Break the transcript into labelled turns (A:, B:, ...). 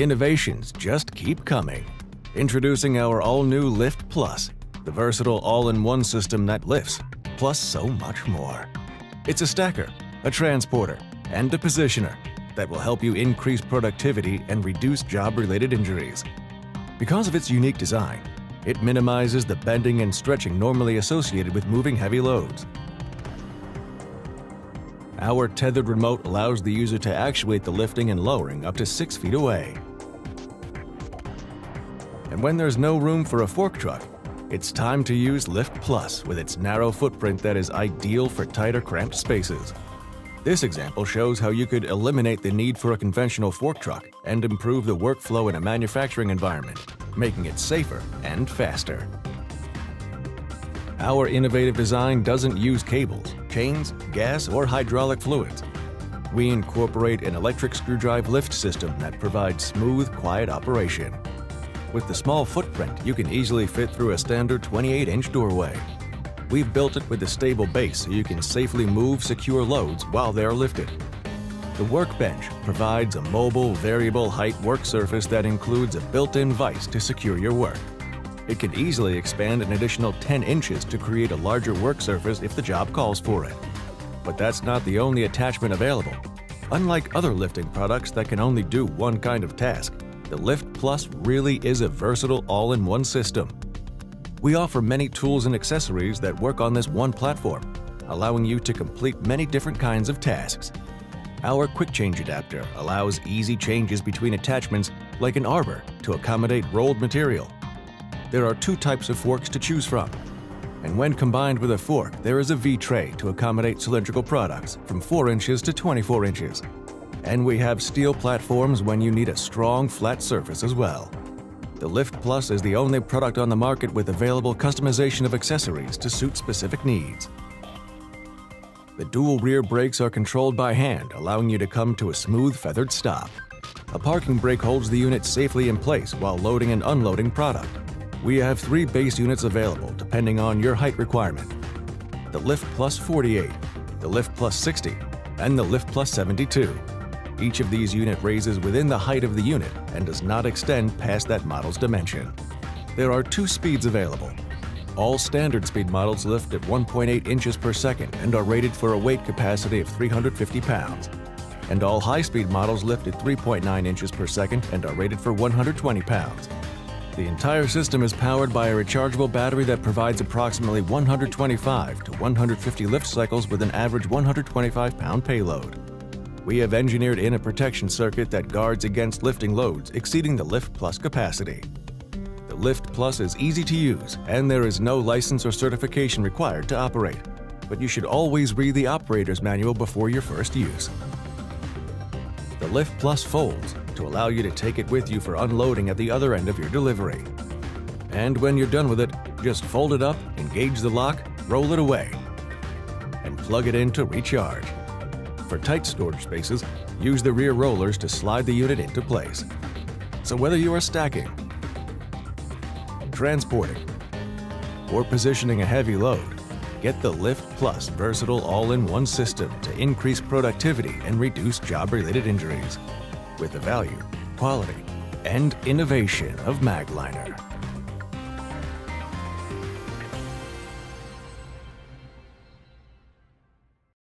A: innovations just keep coming. Introducing our all-new Lift Plus, the versatile all-in-one system that lifts, plus so much more. It's a stacker, a transporter, and a positioner that will help you increase productivity and reduce job-related injuries. Because of its unique design, it minimizes the bending and stretching normally associated with moving heavy loads. Our tethered remote allows the user to actuate the lifting and lowering up to 6 feet away. And when there's no room for a fork truck, it's time to use Lift Plus with its narrow footprint that is ideal for tight or cramped spaces. This example shows how you could eliminate the need for a conventional fork truck and improve the workflow in a manufacturing environment, making it safer and faster. Our innovative design doesn't use cables, chains, gas, or hydraulic fluids. We incorporate an electric screwdrive lift system that provides smooth, quiet operation. With the small footprint, you can easily fit through a standard 28-inch doorway. We've built it with a stable base so you can safely move secure loads while they are lifted. The workbench provides a mobile, variable height work surface that includes a built-in vise to secure your work. It can easily expand an additional 10 inches to create a larger work surface if the job calls for it. But that's not the only attachment available. Unlike other lifting products that can only do one kind of task, the Lift Plus really is a versatile all-in-one system. We offer many tools and accessories that work on this one platform, allowing you to complete many different kinds of tasks. Our Quick Change Adapter allows easy changes between attachments like an arbor to accommodate rolled material. There are 2 types of forks to choose from, and when combined with a fork, there is a V-tray to accommodate cylindrical products from 4 inches to 24 inches. And we have steel platforms when you need a strong, flat surface as well. The Lift Plus is the only product on the market with available customization of accessories to suit specific needs. The dual rear brakes are controlled by hand, allowing you to come to a smooth, feathered stop. A parking brake holds the unit safely in place while loading and unloading product. We have 3 base units available depending on your height requirement: the Lift Plus 48, the Lift Plus 60, and the Lift Plus 72. Each of these units raises within the height of the unit and does not extend past that model's dimension. There are 2 speeds available. All standard speed models lift at 1.8 inches per second and are rated for a weight capacity of 350 pounds. And all high-speed models lift at 3.9 inches per second and are rated for 120 pounds. The entire system is powered by a rechargeable battery that provides approximately 125 to 150 lift cycles with an average 125-pound payload. We have engineered in a protection circuit that guards against lifting loads exceeding the Lift Plus capacity. The Lift Plus is easy to use, and there is no license or certification required to operate, but you should always read the operator's manual before your first use. The Lift Plus folds to allow you to take it with you for unloading at the other end of your delivery. And when you're done with it, just fold it up, engage the lock, roll it away, and plug it in to recharge. For tight storage spaces, use the rear rollers to slide the unit into place. So whether you are stacking, transporting, or positioning a heavy load, get the Lift Plus versatile all-in-one system to increase productivity and reduce job-related injuries with the value, quality, and innovation of Magliner.